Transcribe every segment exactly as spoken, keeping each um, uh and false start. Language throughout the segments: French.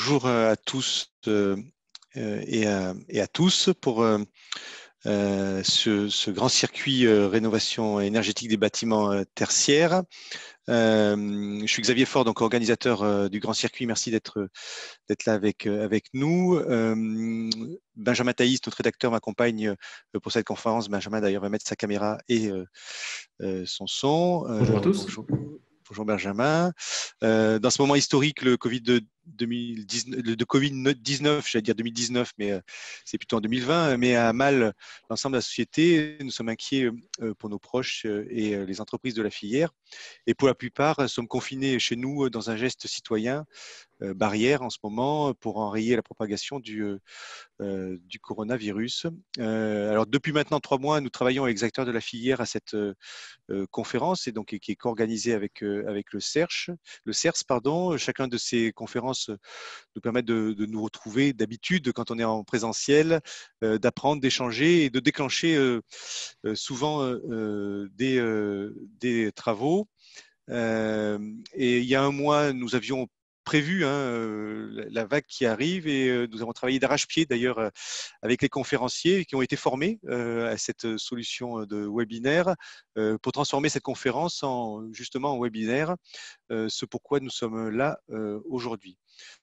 bonjour à tous euh, et, à, et à tous pour euh, euh, ce, ce grand circuit euh, rénovation énergétique des bâtiments euh, tertiaires. Euh, je suis Xavier Faure, donc organisateur euh, du grand circuit. Merci d'être d'être là avec euh, avec nous. Euh, Benjamin Thaïs, notre rédacteur, m'accompagne euh, pour cette conférence. Benjamin d'ailleurs va mettre sa caméra et euh, euh, son son. Bonjour à Euh, tous. bonjour. Bonjour Benjamin. Euh, dans ce moment historique, le Covid deux mille dix-neuf, de Covid dix-neuf, j'allais dire deux mille dix-neuf, mais euh, c'est plutôt en deux mille vingt, met à mal l'ensemble de la société. Nous sommes inquiets euh, pour nos proches euh, et euh, les entreprises de la filière. Et pour la plupart, nous sommes confinés chez nous dans un geste citoyen, euh, barrière en ce moment, pour enrayer la propagation du, euh, du coronavirus. Euh, alors depuis maintenant trois mois, nous travaillons avec les acteurs de la filière à cette euh, Euh, conférence et donc qui est co-organisée avec euh, avec le C E R C, le C E R S pardon. Chacun de ces conférences nous permet de, de nous retrouver d'habitude quand on est en présentiel, euh, d'apprendre, d'échanger et de déclencher euh, euh, souvent euh, des euh, des travaux. Euh, et il y a un mois, nous avions prévu hein, euh, la vague qui arrive et euh, nous avons travaillé d'arrache-pied d'ailleurs euh, avec les conférenciers qui ont été formés euh, à cette solution de webinaire euh, pour transformer cette conférence en justement en webinaire, euh, ce pourquoi nous sommes là euh, aujourd'hui.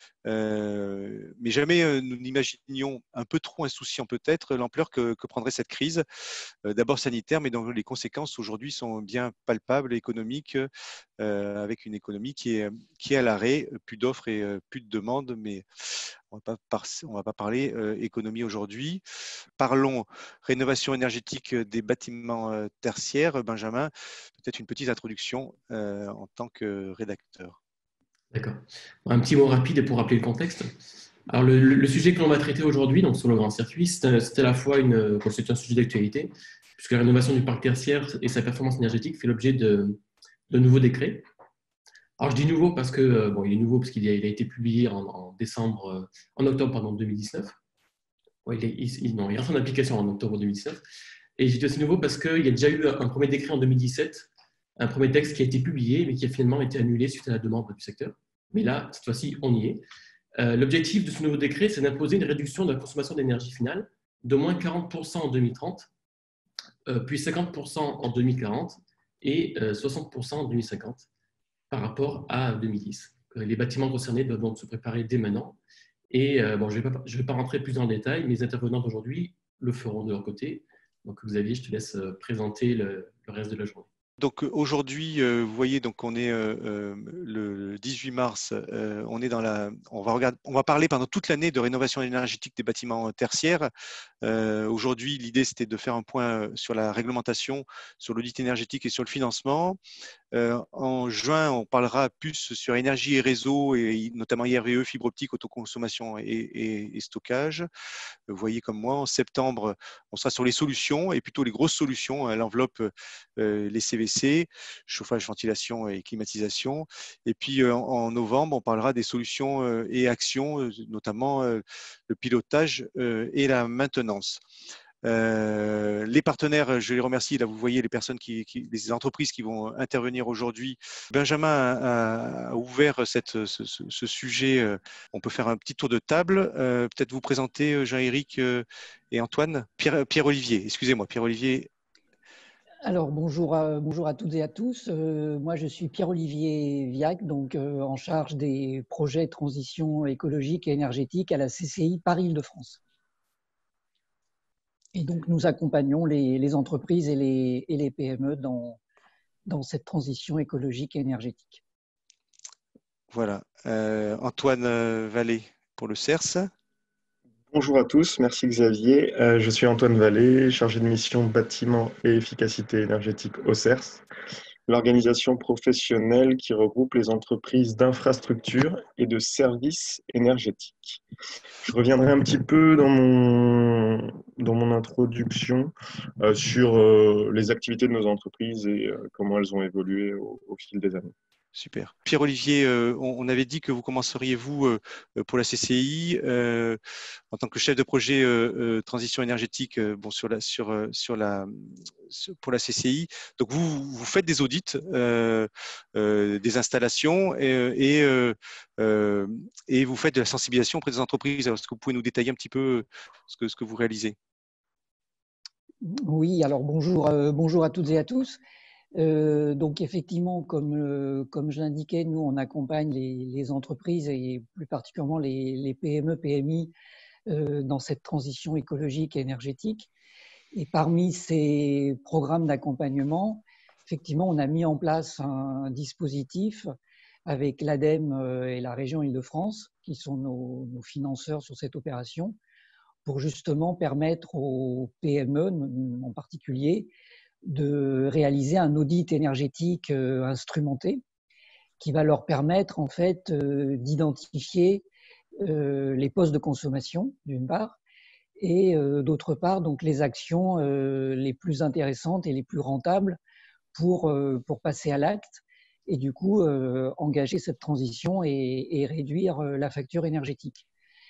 Euh, mais jamais euh, nous n'imaginions, un peu trop insouciants peut-être, l'ampleur que, que prendrait cette crise, euh, d'abord sanitaire, mais dont les conséquences aujourd'hui sont bien palpables, économiques, euh, avec une économie qui est, qui est à l'arrêt, plus d'offres et euh, plus de demandes, mais on ne va pas parler euh, économie aujourd'hui. Parlons rénovation énergétique des bâtiments euh, tertiaires. Benjamin, peut-être une petite introduction euh, en tant que rédacteur. D'accord. Un petit mot rapide pour rappeler le contexte. Alors, le, le sujet que l'on va traiter aujourd'hui, donc sur le grand circuit, c'est à la fois une, c'est un sujet d'actualité, puisque la rénovation du parc tertiaire et sa performance énergétique fait l'objet de, de nouveaux décrets. Alors, je dis nouveau parce que, bon, il est nouveau parce qu'il a, il a été publié en, en décembre, en octobre, pardon, deux mille dix-neuf. Ouais, il, est, il, non, il est entré en application en octobre deux mille dix-neuf. Et je dis aussi nouveau parce qu'il y a déjà eu un premier décret en deux mille dix-sept, un premier texte qui a été publié, mais qui a finalement été annulé suite à la demande du secteur. Mais là, cette fois-ci, on y est. Euh, L'objectif de ce nouveau décret, c'est d'imposer une réduction de la consommation d'énergie finale d'au moins quarante pour cent en deux mille trente, euh, puis cinquante pour cent en deux mille quarante et euh, soixante pour cent en deux mille cinquante par rapport à deux mille dix. Les bâtiments concernés doivent donc se préparer dès maintenant. Et euh, bon, je ne vais, vais pas rentrer plus dans le détail, mes intervenants d'aujourd'hui le feront de leur côté. Donc, Xavier, je te laisse présenter le, le reste de la journée. Donc aujourd'hui, euh, vous voyez, donc on est euh, euh, le dix-huit mars. Euh, on est dans la, on va regarder, on va parler pendant toute l'année de rénovation énergétique des bâtiments tertiaires. Euh, aujourd'hui, l'idée c'était de faire un point sur la réglementation, sur l'audit énergétique et sur le financement. Euh, en juin, on parlera plus sur énergie et réseau, et notamment I R V E, fibre optique, autoconsommation et, et, et stockage. Vous voyez comme moi, en septembre, on sera sur les solutions, et plutôt les grosses solutions, hein, l'enveloppe, euh, les C V C, chauffage, ventilation et climatisation. Et puis euh, en novembre, on parlera des solutions euh, et actions, euh, notamment euh, le pilotage euh, et la maintenance. Euh, les partenaires, je les remercie. Là, vous voyez les personnes qui, qui les entreprises qui vont intervenir aujourd'hui. Benjamin a, a ouvert cette, ce, ce, ce sujet. On peut faire un petit tour de table. Euh, peut-être vous présenter Jean-Éric euh, et Antoine. Pierre, Pierre-Olivier, excusez-moi, Pierre-Olivier. Alors bonjour à, bonjour à toutes et à tous. Euh, moi je suis Pierre-Olivier Viac, donc euh, en charge des projets de transition écologique et énergétique à la C C I Paris-Île-de-France. Et donc, nous accompagnons les, les entreprises et les, et les P M E dans, dans cette transition écologique et énergétique. Voilà. Euh, Antoine Vallée pour le C E R S. Bonjour à tous, merci Xavier. Euh, je suis Antoine Vallée, chargé de mission bâtiment et efficacité énergétique au C E R S, l'organisation professionnelle qui regroupe les entreprises d'infrastructures et de services énergétiques. Je reviendrai un petit peu dans mon, dans mon introduction euh, sur euh, les activités de nos entreprises et euh, comment elles ont évolué au, au fil des années. Super. Pierre-Olivier, euh, on, on avait dit que vous commenceriez, vous, euh, pour la C C I, euh, en tant que chef de projet euh, euh, transition énergétique euh, bon, sur la, sur, euh, sur la, sur, pour la C C I. Donc, vous, vous faites des audits, euh, euh, des installations et, et, euh, euh, et vous faites de la sensibilisation auprès des entreprises. Alors, est-ce que vous pouvez nous détailler un petit peu ce que, ce que vous réalisez? Oui, alors bonjour, euh, bonjour à toutes et à tous. Euh, donc effectivement, comme, euh, comme je l'indiquais, nous on accompagne les, les entreprises et plus particulièrement les, les P M E, P M I euh, dans cette transition écologique et énergétique. Et parmi ces programmes d'accompagnement, effectivement, on a mis en place un dispositif avec l'ADEME et la région Île-de-France, qui sont nos, nos financeurs sur cette opération, pour justement permettre aux P M E en particulier de réaliser un audit énergétique euh, instrumenté qui va leur permettre en fait euh, d'identifier euh, les postes de consommation d'une part et euh, d'autre part donc les actions euh, les plus intéressantes et les plus rentables pour, euh, pour passer à l'acte et du coup euh, engager cette transition et, et réduire euh, la facture énergétique.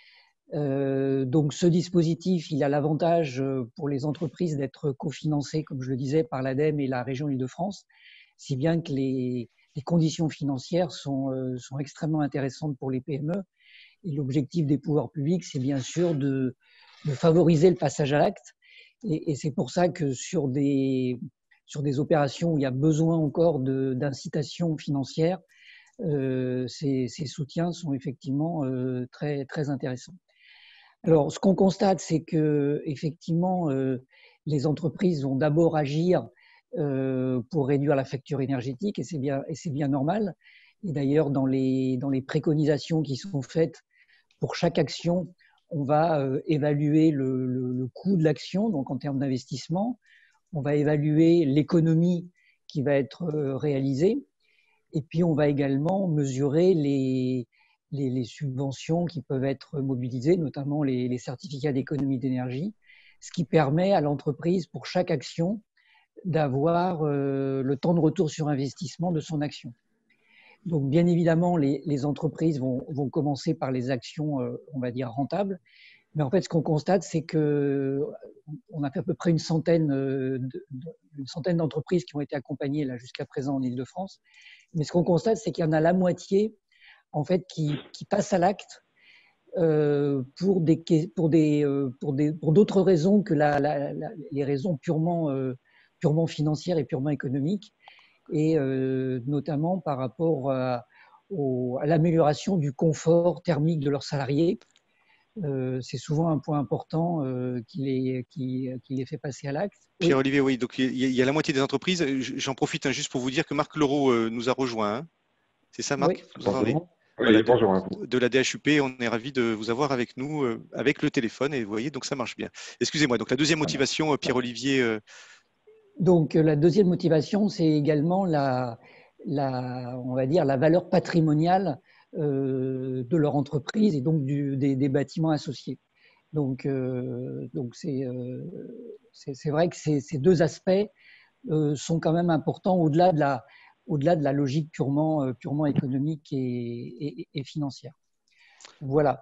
Euh, donc ce dispositif, il a l'avantage pour les entreprises d'être cofinancé, comme je le disais, par l'ADEME et la région Île-de-France, si bien que les, les conditions financières sont, euh, sont extrêmement intéressantes pour les P M E. Et l'objectif des pouvoirs publics, c'est bien sûr de, de favoriser le passage à l'acte. Et, et c'est pour ça que sur des, sur des opérations où il y a besoin encore d'incitation financière, euh, ces, ces soutiens sont effectivement euh, très, très intéressants. Alors, ce qu'on constate, c'est que effectivement, euh, les entreprises vont d'abord agir euh, pour réduire la facture énergétique, et c'est bien, et c'est bien normal. Et d'ailleurs, dans les, dans les préconisations qui sont faites pour chaque action, on va euh, évaluer le, le, le coût de l'action, donc en termes d'investissement. On va évaluer l'économie qui va être euh, réalisée, et puis on va également mesurer les Les, les subventions qui peuvent être mobilisées, notamment les, les certificats d'économie d'énergie, ce qui permet à l'entreprise, pour chaque action, d'avoir euh, le temps de retour sur investissement de son action. Donc, bien évidemment, les, les entreprises vont, vont commencer par les actions, euh, on va dire, rentables. Mais en fait, ce qu'on constate, c'est qu'on a fait à peu près une centaine, de, une centaine d'entreprises qui ont été accompagnées là jusqu'à présent en Île-de-France. Mais ce qu'on constate, c'est qu'il y en a la moitié en fait, qui, qui passent à l'acte euh, pour des pour des pour des pour d'autres raisons que la, la, la, les raisons purement euh, purement financières et purement économiques, et euh, notamment par rapport à, à l'amélioration du confort thermique de leurs salariés. Euh, c'est souvent un point important euh, qui, les, qui, qui les fait passer à l'acte. Pierre-Olivier, oui. Donc il y, a, il y a la moitié des entreprises. J'en profite hein, juste pour vous dire que Marc Leroux euh, nous a rejoint. Hein. C'est ça, Marc? Oui. Bonjour. Voilà, oui, bonjour à vous. De la D H U P, on est ravis de vous avoir avec nous, euh, avec le téléphone, et vous voyez, donc ça marche bien. Excusez-moi, donc la deuxième motivation, Pierre-Olivier. Euh... Donc la deuxième motivation, c'est également la, la, on va dire, la valeur patrimoniale euh, de leur entreprise et donc du, des, des bâtiments associés. Donc, euh, donc c'est, euh, c'est, c'est vrai que ces, ces deux aspects euh, sont quand même importants au-delà de la, au-delà de la logique purement, euh, purement économique et, et, et financière. Voilà.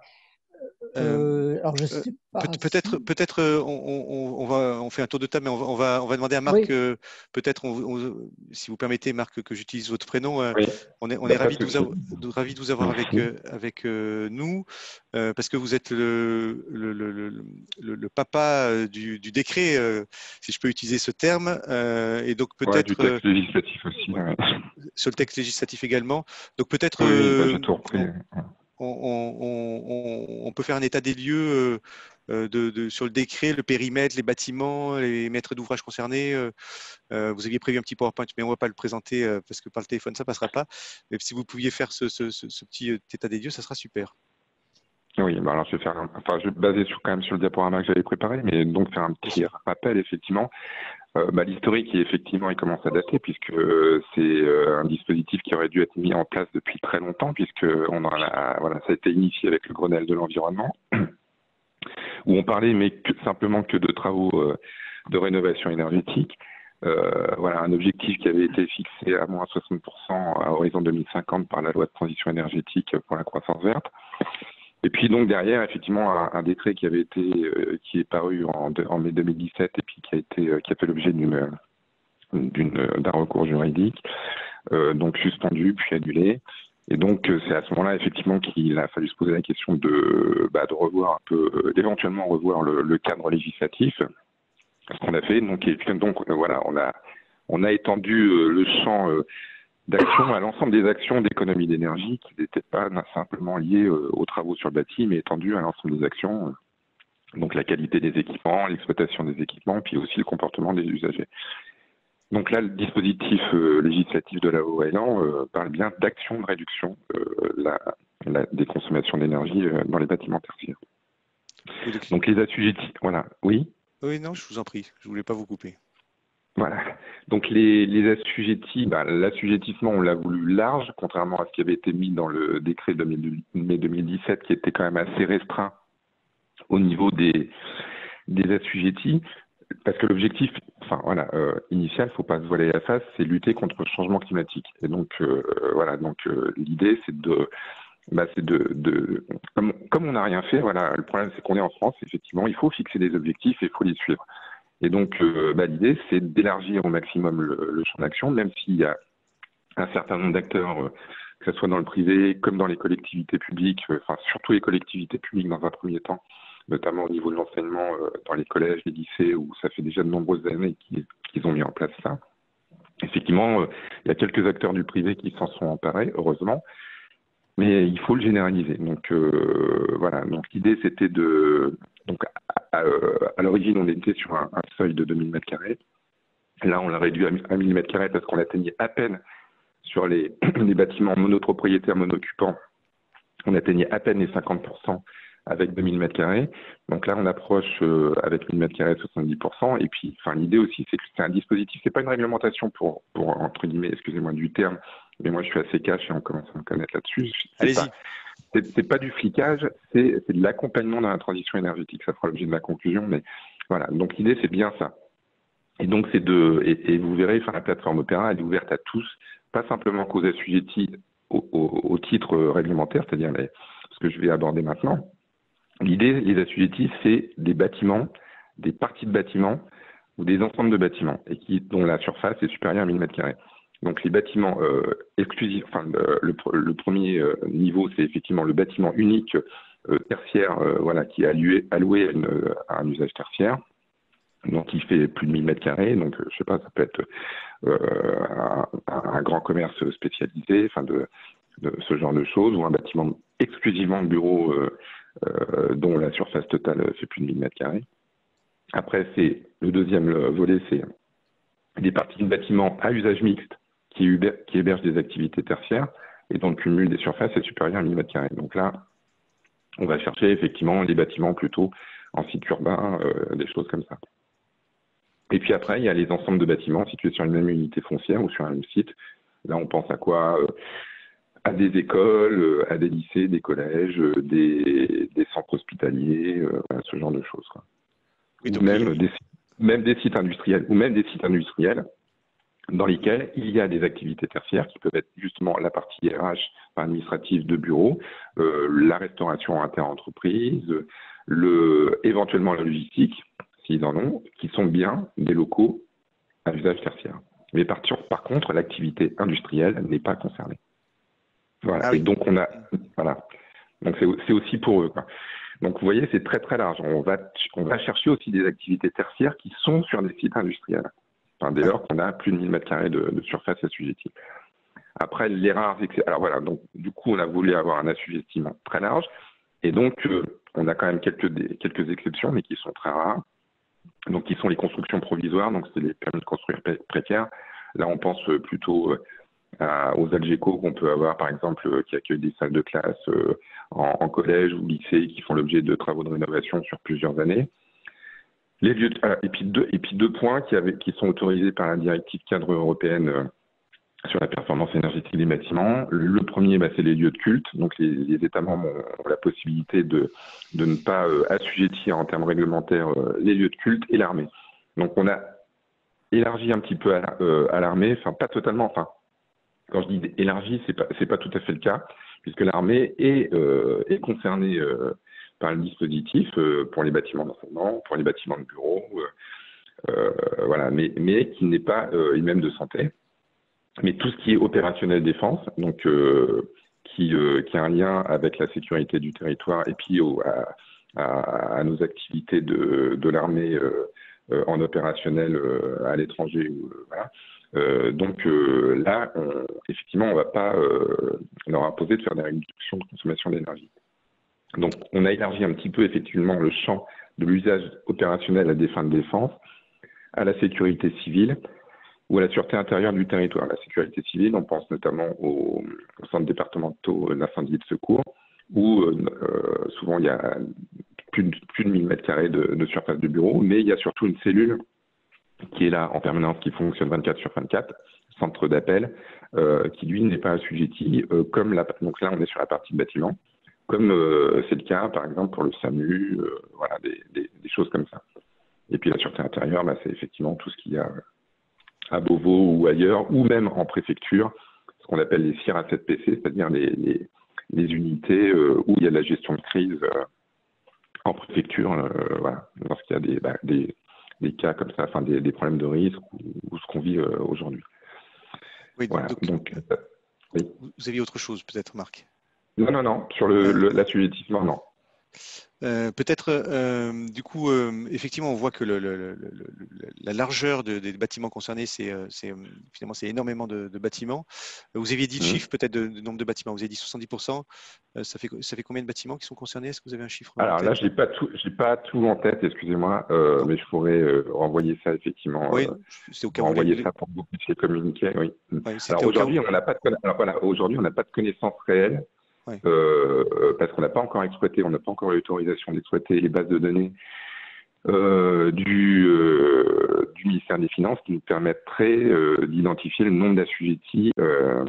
Euh, alors je sais pas peut, peut-être, si... peut-être, on, on, on va, on fait un tour de table, mais on va, on va, on va demander à Marc. Oui. Euh, peut-être, on, on, si vous permettez, Marc, que j'utilise votre prénom. Euh, oui. On est, on est ravis de vous avoir, ravis de vous avoir avec, euh, avec euh, nous, euh, parce que vous êtes le, le, le, le, le, le papa du, du décret, euh, si je peux utiliser ce terme, euh, et donc peut-être ouais, du texte législatif aussi. Ouais. Sur le texte législatif également. Donc peut-être. Oui, euh, bah, j'ai tout repris. On, on, on, on peut faire un état des lieux euh, de, de, sur le décret, le périmètre, les bâtiments, les maîtres d'ouvrage concernés. Euh, vous aviez prévu un petit PowerPoint, mais on ne va pas le présenter euh, parce que par le téléphone, ça ne passera pas. Mais si vous pouviez faire ce, ce, ce, ce petit état des lieux, ça sera super. Oui, bah alors je vais faire, un, enfin, je vais baser sur, quand même sur le diaporama que j'avais préparé, mais donc faire un petit rappel, effectivement. Euh, bah, l'historique, effectivement, il commence à dater puisque euh, c'est euh, un dispositif qui aurait dû être mis en place depuis très longtemps puisque on en a, voilà, ça a été initié avec le Grenelle de l'environnement où on parlait mais que, simplement que de travaux euh, de rénovation énergétique. Euh, voilà, un objectif qui avait été fixé à moins soixante pour cent à horizon deux mille cinquante par la loi de transition énergétique pour la croissance verte. Et puis donc derrière, effectivement, un, un décret qui avait été, euh, qui est paru en, en mai deux mille dix-sept et puis qui a été, euh, qui a fait l'objet d'une, d'une, d'un recours juridique, euh, donc suspendu puis annulé. Et donc euh, c'est à ce moment-là effectivement qu'il a fallu se poser la question de, bah, de revoir un peu, euh, d'éventuellement revoir le, le cadre législatif. Ce qu'on a fait, donc, et puis, donc euh, voilà, on a, on a étendu euh, le champ euh, d'action à l'ensemble des actions d'économie d'énergie qui n'étaient pas simplement liées euh, aux travaux sur le bâti, mais étendues à l'ensemble des actions, euh, donc la qualité des équipements, l'exploitation des équipements, puis aussi le comportement des usagers. Donc là, le dispositif euh, législatif de la O A L A N euh, parle bien d'action de réduction euh, la, la, des consommations d'énergie euh, dans les bâtiments tertiaires. Donc les assujettis, voilà, oui. Oui, non, je vous en prie, je ne voulais pas vous couper. Voilà. Donc les, les assujettis, bah, l'assujettissement, on l'a voulu large, contrairement à ce qui avait été mis dans le décret de mai deux mille dix-sept, qui était quand même assez restreint au niveau des, des assujettis, parce que l'objectif, enfin voilà, euh, initial, faut pas se voiler la face, c'est lutter contre le changement climatique. Et donc euh, voilà, donc euh, l'idée, c'est de Bah, c'est de, de comme, comme on n'a rien fait, voilà, le problème c'est qu'on est en France, effectivement, il faut fixer des objectifs et il faut les suivre. Et donc, euh, bah, l'idée, c'est d'élargir au maximum le, le champ d'action, même s'il y a un certain nombre d'acteurs, euh, que ce soit dans le privé comme dans les collectivités publiques, euh, enfin surtout les collectivités publiques dans un premier temps, notamment au niveau de l'enseignement euh, dans les collèges, les lycées, où ça fait déjà de nombreuses années qu'ils, qu'ils ont mis en place ça. Effectivement, euh, il y a quelques acteurs du privé qui s'en sont emparés, heureusement. Mais il faut le généraliser. Donc euh, voilà. Donc l'idée c'était de. Donc à, à, à l'origine on était sur un, un seuil de deux mille mètres carrés. Là on l'a réduit à mille mètres carrés parce qu'on atteignait à peine sur les, les bâtiments monopropriétaires monoccupants. On atteignait à peine les cinquante pour cent avec deux mille mètres carrés. Donc là on approche euh, avec mille mètres carrés soixante-dix pour cent. Et puis enfin l'idée aussi c'est que c'est un dispositif. C'est pas une réglementation pour pour entre guillemets, excusez-moi du terme. Mais moi, je suis assez cash et on commence à me connaître là-dessus. C'est Allez-y. Pas, c'est, c'est pas du flicage, c'est, c'est de l'accompagnement dans la transition énergétique. Ça fera l'objet de ma conclusion. Mais voilà. Donc, l'idée, c'est bien ça. Et donc, c'est de. Et, et vous verrez, enfin, la plateforme Opéra, elle est ouverte à tous, pas simplement qu'aux assujettis au, au, au titre réglementaire, c'est-à-dire les, ce que je vais aborder maintenant. L'idée, les assujettis, c'est des bâtiments, des parties de bâtiments ou des ensembles de bâtiments et qui, dont la surface est supérieure à mille mètres carrés. Donc les bâtiments euh, exclusifs, enfin le, le, le premier euh, niveau, c'est effectivement le bâtiment unique euh, tertiaire, euh, voilà, qui est alloué, alloué à, une, à un usage tertiaire. Donc il fait plus de mille mètres carrés. Donc je sais pas, ça peut être euh, un, un grand commerce spécialisé, enfin de, de ce genre de choses, ou un bâtiment exclusivement de bureau euh, euh, dont la surface totale fait plus de mille mètres carrés. Après, c'est le deuxième volet, c'est des parties de bâtiments à usage mixte qui, qui hébergent des activités tertiaires et dont le cumul des surfaces est supérieur à mille mètres carrés. Donc là, on va chercher effectivement des bâtiments plutôt en site urbain, euh, des choses comme ça. Et puis après, il y a les ensembles de bâtiments situés sur une même unité foncière ou sur un même site. Là, on pense à quoi ? euh, À des écoles, euh, à des lycées, des collèges, euh, des, des centres hospitaliers, euh, ce genre de choses, quoi. Oui, ou même, des, même des sites industriels, ou même des sites industriels dans lesquels il y a des activités tertiaires qui peuvent être justement la partie R H administrative de bureau, euh, la restauration interentreprise, le, éventuellement la logistique, s'ils en ont, qui sont bien des locaux à usage tertiaire. Mais par, par contre, l'activité industrielle n'est pas concernée. Voilà. Ah oui. Et donc on a, voilà. Donc c'est, c'est aussi pour eux, quoi. Donc vous voyez, c'est très très large. On va, on va chercher aussi des activités tertiaires qui sont sur des sites industriels. Enfin, dès lors qu'on a plus de mille mètres carrés de, de surface assujettie. Après, les rares excès. Alors voilà, donc du coup, on a voulu avoir un assujettissement très large. Et donc, euh, on a quand même quelques, des, quelques exceptions, mais qui sont très rares. Donc, qui sont les constructions provisoires. Donc, c'est les permis de construire précaires. Là, on pense plutôt à, aux Algeco qu'on peut avoir, par exemple, qui accueillent des salles de classe euh, en, en collège ou lycée qui font l'objet de travaux de rénovation sur plusieurs années. Les lieux de, ah, et, puis deux, et puis deux points qui, avaient, qui sont autorisés par la directive cadre européenne euh, sur la performance énergétique des bâtiments. Le premier, bah, c'est les lieux de culte. Donc les, les États membres ont, ont la possibilité de, de ne pas euh, assujettir en termes réglementaires euh, les lieux de culte et l'armée. Donc on a élargi un petit peu à, euh, à l'armée, enfin pas totalement, enfin quand je dis élargi, c'est pas c'est pas tout à fait le cas, puisque l'armée est, euh, est concernée euh, par le dispositif euh, pour les bâtiments d'enseignement, pour les bâtiments de bureaux, euh, euh, voilà, mais, mais qui n'est pas euh, une même de santé. Mais tout ce qui est opérationnel défense, donc euh, qui, euh, qui a un lien avec la sécurité du territoire et puis au, à, à, à nos activités de, de l'armée euh, euh, en opérationnel euh, à l'étranger, euh, voilà. Euh, donc euh, là, on, effectivement, on ne va pas euh, leur imposer de faire des réductions de consommation d'énergie. Donc, on a élargi un petit peu effectivement le champ de l'usage opérationnel à des fins de défense, à la sécurité civile ou à la sûreté intérieure du territoire. La sécurité civile, on pense notamment aux, aux centres départementaux d'incendie et de secours, où euh, souvent il y a plus de, plus de mille mètres carrés de, de surface de bureau, mais il y a surtout une cellule qui est là en permanence, qui fonctionne vingt-quatre sur vingt-quatre, centre d'appel, euh, qui lui n'est pas assujetti, euh, comme la, donc là on est sur la partie bâtiment, comme euh, c'est le cas par exemple pour le SAMU, euh, voilà, des, des, des choses comme ça. Et puis la sûreté intérieure, bah, c'est effectivement tout ce qu'il y a à Beauvau ou ailleurs, ou même en préfecture, ce qu'on appelle les C I R A sept P C, c'est-à-dire les, les, les unités euh, où il y a de la gestion de crise euh, en préfecture, euh, voilà, lorsqu'il y a des, bah, des, des cas comme ça, enfin des, des problèmes de risque ou, ou ce qu'on vit euh, aujourd'hui. Oui, voilà. donc, donc euh, oui. Vous aviez autre chose peut-être, Marc? Non, non, non, sur le, le, l'assujettissement, non. Euh, peut-être, euh, du coup, euh, effectivement, on voit que le, le, le, le, la largeur de, des bâtiments concernés, c'est, c'est finalement c'est énormément de, de bâtiments. Vous aviez dit le mmh. chiffre peut-être de, de nombre de bâtiments. Vous avez dit soixante-dix pour cent. Euh, ça fait ça fait combien de bâtiments qui sont concernés? Est-ce que vous avez un chiffre? Alors là, j'ai pas tout, j'ai pas tout en tête. Excusez-moi, euh, mais je pourrais euh, renvoyer ça effectivement. Oui, euh, c'est au cas où renvoyer les... ça pour que vous puissiez communiquer. Oui. Ouais, alors aujourd'hui, où... on n'a pas de conna... alors voilà, aujourd'hui, on n'a pas de connaissances réelles. Ouais. Euh, parce qu'on n'a pas encore exploité, on n'a pas encore l'autorisation d'exploiter les bases de données euh, du, euh, du ministère des Finances qui nous permettrait euh, d'identifier le nombre d'assujettis euh,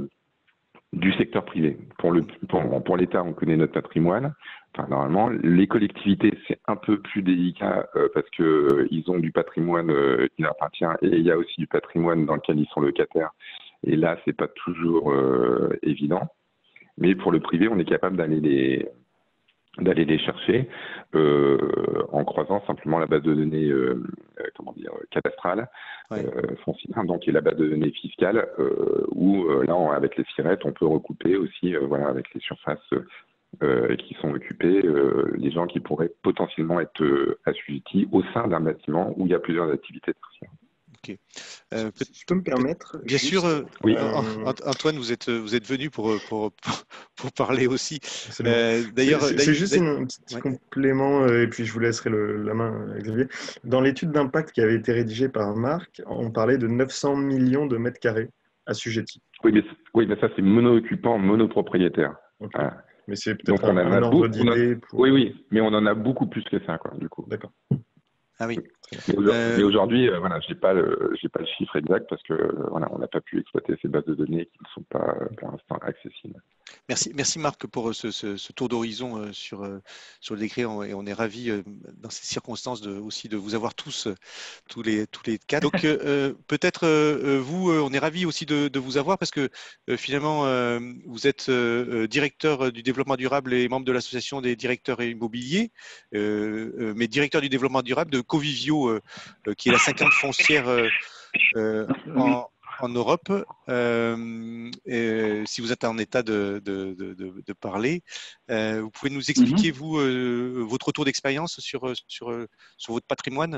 du secteur privé. Pour, le, pour, pour l'État, on connaît notre patrimoine. Enfin, normalement, les collectivités, c'est un peu plus délicat euh, parce qu'ils euh, ont du patrimoine euh, qui leur appartient et il y a aussi du patrimoine dans lequel ils sont locataires. Et là, c'est pas toujours euh, évident. Mais pour le privé, on est capable d'aller les, d'aller les chercher euh, en croisant simplement la base de données euh, comment dire, cadastrale, ouais. euh, foncière, donc et la base de données fiscale, euh, où euh, là, on, avec les SIRET, on peut recouper aussi, euh, voilà, avec les surfaces euh, qui sont occupées, euh, les gens qui pourraient potentiellement être euh, assujettis au sein d'un bâtiment où il y a plusieurs activités tertiaires. Ok. Euh, si je peux me permettre. Bien juste, sûr, euh, oui. Antoine, vous êtes vous êtes venu pour pour pour, pour parler aussi. Euh, d'ailleurs, c'est, c'est juste une, un petit ouais. complément euh, et puis je vous laisserai le, la main, Xavier. Dans l'étude d'impact qui avait été rédigée par Marc, on parlait de neuf cents millions de mètres carrés assujettis. Oui, mais oui, mais ça c'est mono-occupant, monopropriétaire. Okay. Voilà. Mais c'est peut-être un, on un ordre d'idée. Pour... Oui, oui, mais on en a beaucoup plus que ça, quoi, du coup. D'accord. Ah oui. Mais aujourd'hui, euh... mais aujourd'hui euh, voilà, j'ai pas le, j'ai pas le chiffre exact parce que euh, voilà, on n'a pas pu exploiter ces bases de données qui ne sont pas euh, pour l'instant accessibles. Merci, merci Marc pour ce, ce, ce tour d'horizon euh, sur sur le décret et on est ravis euh, dans ces circonstances de, aussi de vous avoir tous tous les tous les quatre. Donc euh, peut-être euh, vous, euh, on est ravis aussi de, de vous avoir parce que euh, finalement euh, vous êtes euh, directeur du développement durable et membre de l'association des directeurs immobiliers, euh, euh, mais directeur du développement durable de Covivio, euh, euh, qui est la cinquante foncière euh, euh, en en Europe. Euh, et si vous êtes en état de, de, de, de parler, euh, vous pouvez nous expliquer, mm-hmm. vous, euh, votre retour d'expérience sur, sur, sur votre patrimoine?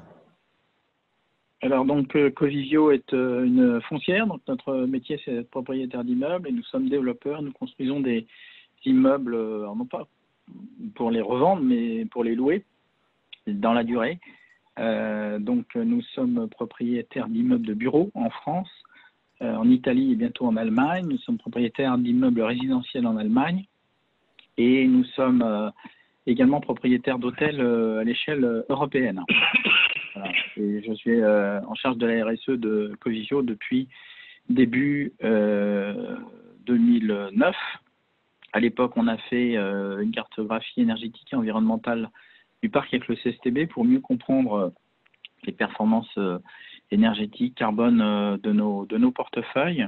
Alors, donc, euh, Covivio est euh, une foncière. Donc, notre métier, c'est d'être propriétaire d'immeubles et nous sommes développeurs. Nous construisons des immeubles, euh, non pas pour les revendre, mais pour les louer dans la durée. Euh, donc, nous sommes propriétaires d'immeubles de bureaux en France, euh, en Italie et bientôt en Allemagne. Nous sommes propriétaires d'immeubles résidentiels en Allemagne et nous sommes euh, également propriétaires d'hôtels euh, à l'échelle européenne. Voilà. Et je suis euh, en charge de la R S E de Covivio depuis début euh, deux mille neuf. À l'époque, on a fait euh, une cartographie énergétique et environnementale du parc avec le C S T B pour mieux comprendre les performances énergétique carbone euh, de, nos, de nos portefeuilles.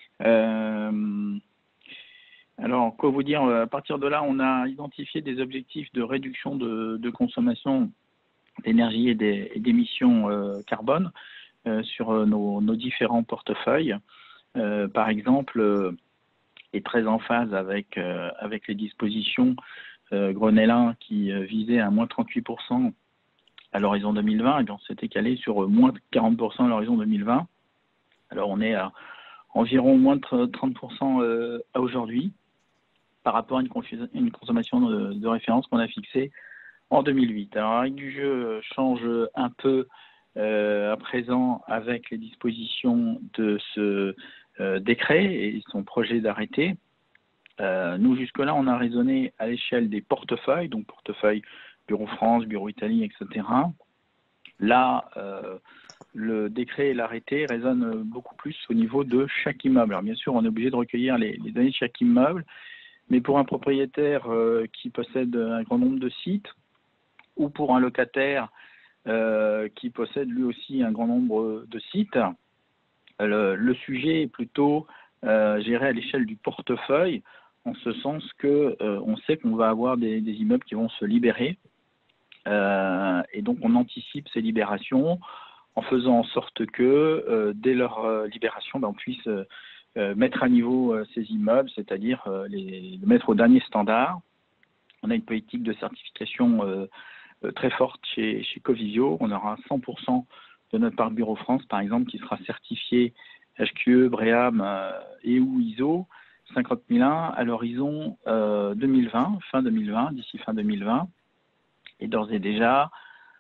Euh, alors, quoi vous dire, à partir de là, on a identifié des objectifs de réduction de, de consommation d'énergie et d'émissions euh, carbone euh, sur nos, nos différents portefeuilles. Euh, par exemple, euh, est très en phase avec, euh, avec les dispositions euh, Grenelle qui euh, visaient à moins trente-huit pour cent à l'horizon deux mille vingt, et bien on s'était calé sur euh, moins quarante pour cent à l'horizon deux mille vingt. Alors on est à environ moins de trente pour cent euh, à aujourd'hui, par rapport à une, une consommation de, de référence qu'on a fixée en deux mille huit. Alors la règle du jeu change un peu euh, à présent avec les dispositions de ce euh, décret et son projet d'arrêté. Euh, nous, jusque-là, on a raisonné à l'échelle des portefeuilles, donc portefeuille Bureau France, Bureau Italie, et cetera. Là, euh, le décret et l'arrêté résonnent beaucoup plus au niveau de chaque immeuble. Alors bien sûr, on est obligé de recueillir les, les données de chaque immeuble, mais pour un propriétaire euh, qui possède un grand nombre de sites, ou pour un locataire euh, qui possède lui aussi un grand nombre de sites, le, le sujet est plutôt euh, géré à l'échelle du portefeuille, en ce sens que euh, on sait qu'on va avoir des, des immeubles qui vont se libérer, euh, et donc on anticipe ces libérations en faisant en sorte que euh, dès leur euh, libération, ben, on puisse euh, mettre à niveau euh, ces immeubles, c'est-à-dire euh, les, les mettre au dernier standard. On a une politique de certification euh, euh, très forte chez, chez Covivio. On aura cent pour cent de notre parc Bureau France, par exemple, qui sera certifié H Q E, BREEAM euh, et ou I S O cinquante mille un à l'horizon euh, deux mille vingt, fin deux mille vingt, d'ici fin deux mille vingt. Et d'ores et déjà,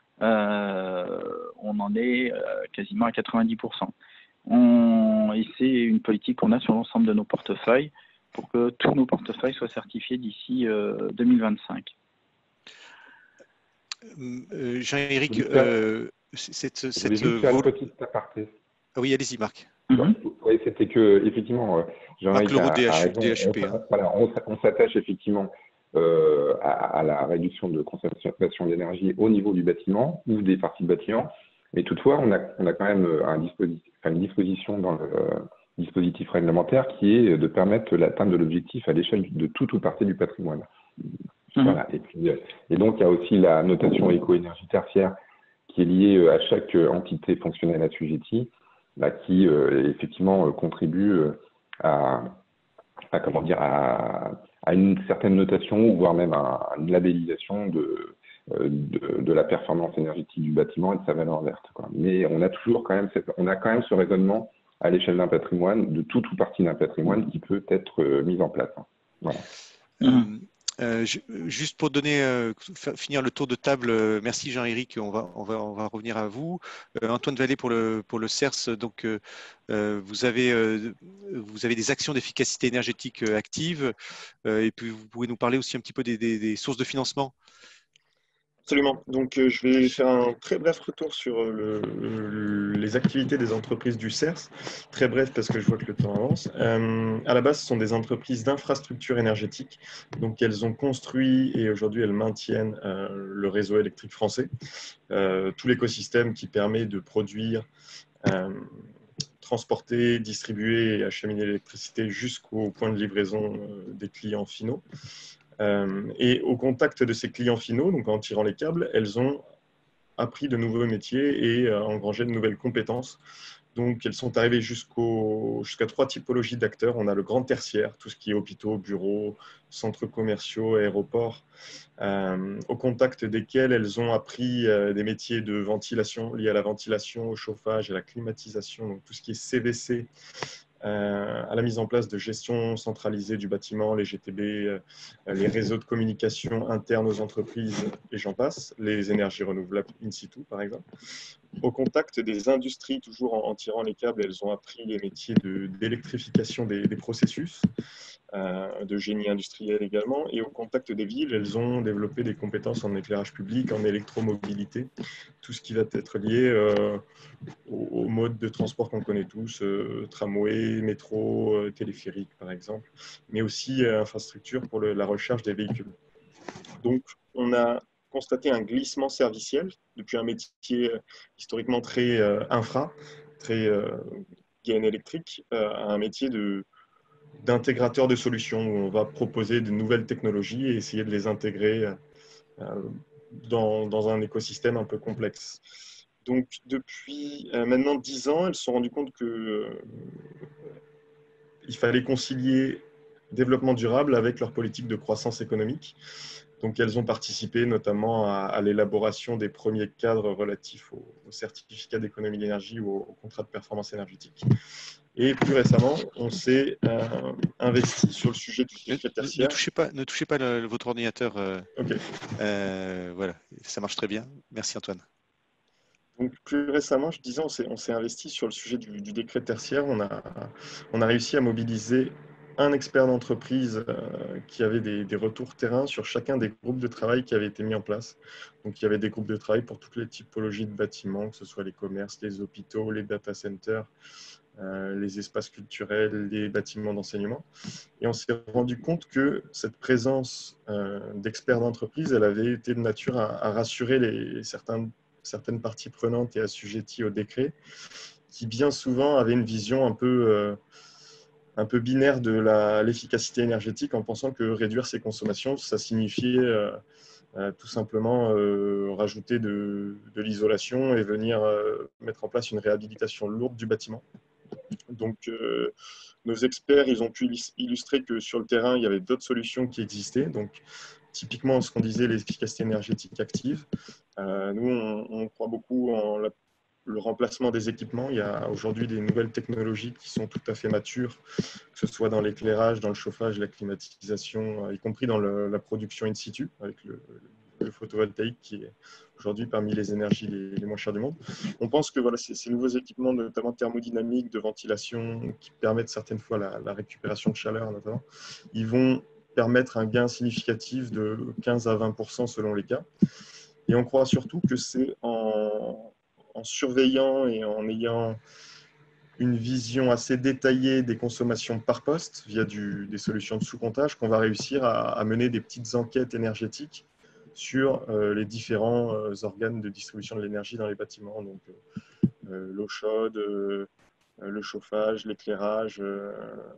euh, on en est euh, quasiment à quatre-vingt-dix pour cent. On, et c'est une politique qu'on a sur l'ensemble de nos portefeuilles pour que tous nos portefeuilles soient certifiés d'ici euh, deux mille vingt-cinq. Euh, Jean-Éric, euh, cette, cette, je voulais juste faire une petite aparté. Ah oui, allez-y, Marc. Mm-hmm. Oui, c'était que, effectivement, Jean-Éric a, a raison. D H U P, on, hein. voilà, on, on s'attache effectivement euh, à, à la réduction de consommation d'énergie au niveau du bâtiment ou des parties de bâtiment. Mais toutefois, on a, on a quand même un dispositif, enfin, une disposition dans le euh, dispositif réglementaire qui est de permettre l'atteinte de l'objectif à l'échelle de toute ou partie du patrimoine. Mmh. Voilà. Et, puis, et donc, il y a aussi la notation éco-énergie tertiaire qui est liée à chaque entité fonctionnelle assujettie, là, qui euh, effectivement contribue à, à, comment dire, à, à une certaine notation, voire même à une labellisation de, de, de la performance énergétique du bâtiment et de sa valeur verte, quoi. Mais on a toujours quand même, cette, on a quand même ce raisonnement à l'échelle d'un patrimoine, de toute ou partie d'un patrimoine qui peut être mis en place. Voilà. Mmh. Euh, je, juste pour donner, euh, finir le tour de table, euh, merci Jean-Éric, on va, on, va, on va revenir à vous. Euh, Antoine Vallée pour le, pour le C E R S, donc euh, euh, vous, avez, euh, vous avez des actions d'efficacité énergétique euh, actives euh, et puis vous pouvez nous parler aussi un petit peu des, des, des sources de financement. Absolument. Donc, euh, je vais faire un très bref retour sur le, le, les activités des entreprises du C E R S. Très bref parce que je vois que le temps avance. Euh, à la base, ce sont des entreprises d'infrastructure énergétique. Donc, elles ont construit et aujourd'hui, elles maintiennent euh, le réseau électrique français. Euh, tout l'écosystème qui permet de produire, euh, transporter, distribuer et acheminer l'électricité jusqu'au point de livraison euh, des clients finaux. Euh, et au contact de ces clients finaux, donc en tirant les câbles, elles ont appris de nouveaux métiers et euh, engrangé de nouvelles compétences. Donc, elles sont arrivées jusqu'au, jusqu'à trois typologies d'acteurs. On a le grand tertiaire, tout ce qui est hôpitaux, bureaux, centres commerciaux, aéroports, euh, au contact desquels elles ont appris euh, des métiers de ventilation liés à la ventilation, au chauffage, à la climatisation, donc tout ce qui est C V C, Euh, à la mise en place de gestion centralisée du bâtiment, les G T B, euh, les réseaux de communication internes aux entreprises, et j'en passe, les énergies renouvelables in situ, par exemple. Au contact des industries, toujours en, en tirant les câbles, elles ont appris les métiers de, d'électrification des, des processus, euh, de génie industriel également. Et au contact des villes, elles ont développé des compétences en éclairage public, en électromobilité, tout ce qui va être lié euh, au, au mode de transport qu'on connaît tous, euh, tramway, métro, euh, téléphérique par exemple, mais aussi euh, infrastructure pour le, la recharge des véhicules. Donc, on a constaté un glissement serviciel depuis un métier historiquement très euh, infra, très euh, gain électrique, euh, à un métier de d'intégrateur de solutions où on va proposer de nouvelles technologies et essayer de les intégrer euh, dans, dans un écosystème un peu complexe. Donc, depuis euh, maintenant dix ans, elles se sont rendues compte qu'il euh, fallait concilier développement durable avec leur politique de croissance économique. Donc, elles ont participé notamment à, à l'élaboration des premiers cadres relatifs au, au certificat d'économie d'énergie ou au, au contrat de performance énergétique. Et plus récemment, on s'est euh, investi sur le sujet du décret tertiaire. Ne, ne touchez pas, ne touchez pas le, votre ordinateur. Euh, okay. euh, voilà, ça marche très bien. Merci Antoine. Donc, plus récemment, je disais, on s'est investi sur le sujet du, du décret tertiaire. On a, on a réussi à mobiliser un expert d'entreprise euh, qui avait des, des retours terrain sur chacun des groupes de travail qui avaient été mis en place. Donc, il y avait des groupes de travail pour toutes les typologies de bâtiments, que ce soit les commerces, les hôpitaux, les data centers, euh, les espaces culturels, les bâtiments d'enseignement. Et on s'est rendu compte que cette présence euh, d'experts d'entreprise, elle avait été de nature à, à rassurer les, certains certaines parties prenantes et assujetties au décret, qui bien souvent avaient une vision un peu, euh, un peu binaire de l'efficacité énergétique en pensant que réduire ses consommations, ça signifiait euh, euh, tout simplement euh, rajouter de, de l'isolation et venir euh, mettre en place une réhabilitation lourde du bâtiment. Donc, euh, nos experts, ils ont pu illustrer que sur le terrain, il y avait d'autres solutions qui existaient. Donc, typiquement, ce qu'on disait, l'efficacité énergétique active. Euh, nous, on, on croit beaucoup en la, le remplacement des équipements. Il y a aujourd'hui des nouvelles technologies qui sont tout à fait matures, que ce soit dans l'éclairage, dans le chauffage, la climatisation, y compris dans le, la production in situ, avec le, le photovoltaïque qui est aujourd'hui parmi les énergies les, les moins chères du monde. On pense que voilà, ces, ces nouveaux équipements, notamment thermodynamiques, de ventilation, qui permettent certaines fois la, la récupération de chaleur, notamment, ils vont permettre un gain significatif de quinze à vingt pour cent selon les cas. Et on croit surtout que c'est en, en surveillant et en ayant une vision assez détaillée des consommations par poste via du, des solutions de sous-comptage qu'on va réussir à, à mener des petites enquêtes énergétiques sur euh, les différents euh, organes de distribution de l'énergie dans les bâtiments, donc euh, l'eau chaude, euh, le chauffage, l'éclairage, euh,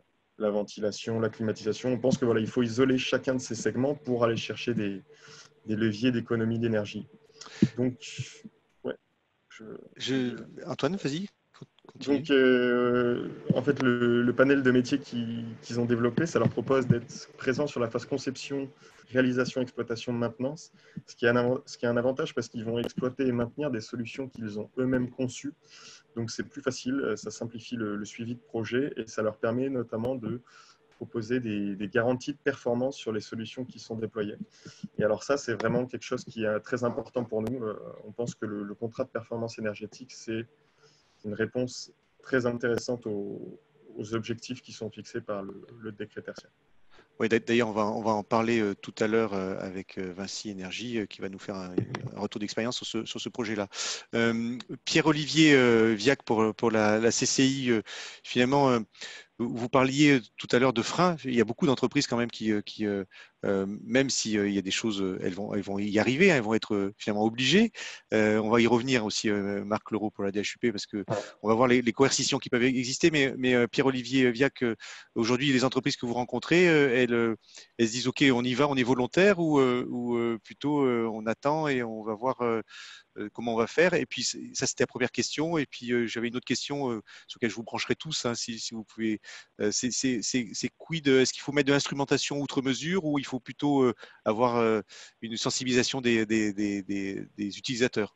la ventilation, la climatisation. On pense que voilà, il faut isoler chacun de ces segments pour aller chercher des, des leviers d'économie d'énergie. Donc, ouais. Je, je... Antoine, vas-y. Donc, euh, en fait, le, le panel de métiers qu'ils qu'ils ont développé, ça leur propose d'être présents sur la phase conception, réalisation, exploitation, maintenance, ce qui est un, ce qui est un avantage parce qu'ils vont exploiter et maintenir des solutions qu'ils ont eux-mêmes conçues. Donc, c'est plus facile, ça simplifie le, le suivi de projet et ça leur permet notamment de proposer des, des garanties de performance sur les solutions qui sont déployées. Et alors ça, c'est vraiment quelque chose qui est très important pour nous. On pense que le, le contrat de performance énergétique, c'est une réponse très intéressante aux, aux objectifs qui sont fixés par le, le décret tertiaire. Oui, d'ailleurs, on va, on va en parler euh, tout à l'heure euh, avec euh, Vinci Énergie euh, qui va nous faire un, un retour d'expérience sur ce, sur ce projet-là. Euh, Pierre-Olivier euh, Viac pour, pour la, la C C I, euh, finalement, euh, vous parliez tout à l'heure de freins. Il y a beaucoup d'entreprises quand même qui, qui euh, même s'il euh, y a des choses, elles vont, elles vont y arriver, elles vont être euh, finalement obligées. Euh, on va y revenir aussi, euh, Marc Leroux pour la D H U P, parce que on va voir les, les coercitions qui peuvent exister. Mais, mais euh, Pierre-Olivier Viac, euh, aujourd'hui, les entreprises que vous rencontrez, euh, elles, elles se disent OK, on y va, on est volontaire, ou, euh, ou euh, plutôt euh, on attend et on va voir euh, comment on va faire. Et puis ça, c'était la première question. Et puis euh, j'avais une autre question euh, sur laquelle je vous brancherai tous, hein, si, si vous pouvez. Euh, c'est, c'est, c'est, c'est quid, est-ce qu'il faut mettre de l'instrumentation outre mesure, ou il faut plutôt euh, avoir euh, une sensibilisation des, des, des, des, des utilisateurs?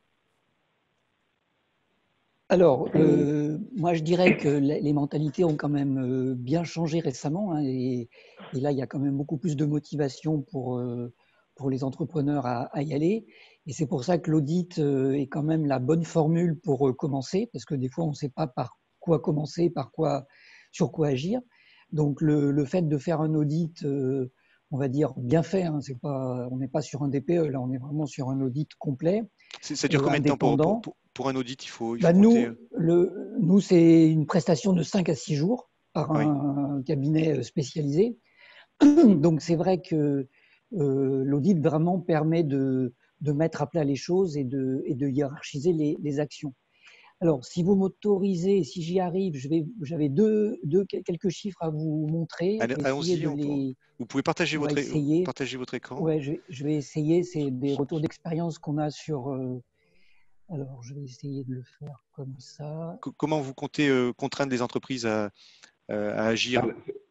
Alors, euh, moi je dirais que les mentalités ont quand même euh, bien changé récemment, hein, et, et là il y a quand même beaucoup plus de motivation pour, euh, pour les entrepreneurs à, à y aller. Et c'est pour ça que l'audit euh, est quand même la bonne formule pour euh, commencer, parce que des fois on ne sait pas par quoi commencer, par quoi, sur quoi agir. Donc le, le fait de faire un audit, euh, on va dire bien fait, hein, c'est pas, on n'est pas sur un D P E, là on est vraiment sur un audit complet. Ça dure euh, combien de temps pour, indépendant. pour, pour, pour un audit? Il faut, il faut Bah compter... nous, le, nous c'est une prestation de cinq à six jours par un, oui. un cabinet spécialisé. Donc c'est vrai que euh, l'audit vraiment permet de, de mettre à plat les choses et de, et de hiérarchiser les, les actions. Alors, si vous m'autorisez, si j'y arrive, je vais, j'avais deux, deux, quelques chiffres à vous montrer. Je vais essayer de les, vous pouvez partager votre, essayer. partager votre écran. Ouais, je, je vais essayer. C'est des retours d'expérience qu'on a sur. Euh, alors, je vais essayer de le faire comme ça. Comment vous comptez euh, contraindre les entreprises à, euh, à agir?